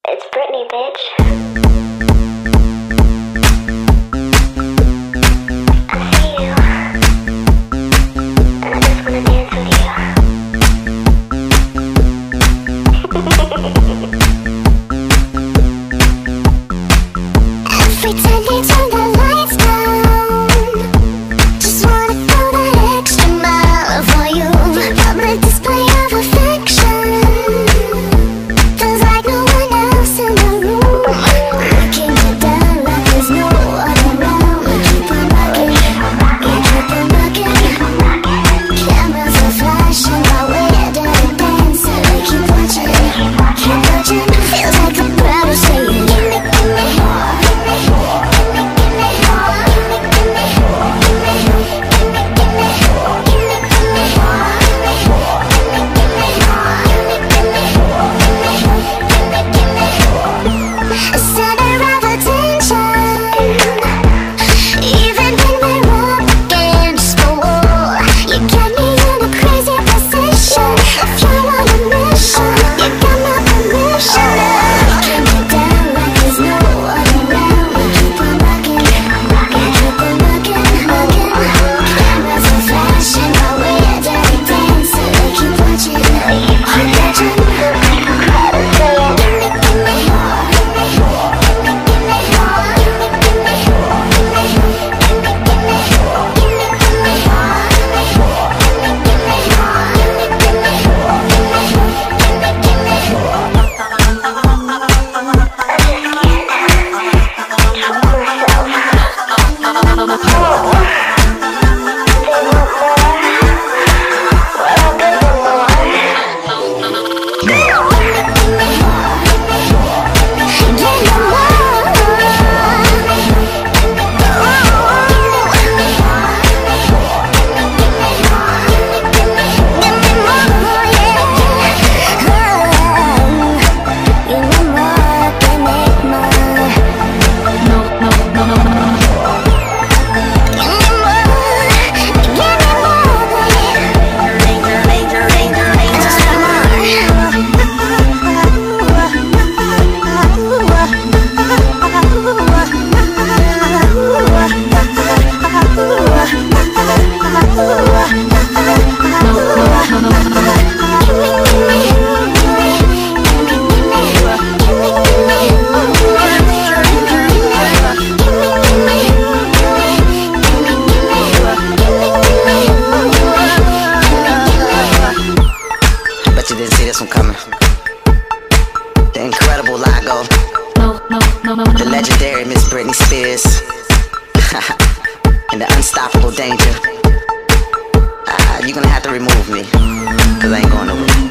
It's Britney, bitch. I see you, and I just wanna dance with you. Every time they turn the lights down, just wanna throw that extra mile for you. Public display of affection. Feels like no one else in the room. Looking you down like there's no one around. We keep on rocking, we keep on rocking. Cameras are flashing while we're dirty dancing. We keep watching, keep watching. Feels like a battle saying, gimme, gimme more. You didn't see this one coming. The incredible Lago. The legendary Miss Britney Spears. And the unstoppable Danger. You're gonna have to remove me, cause I ain't going nowhere.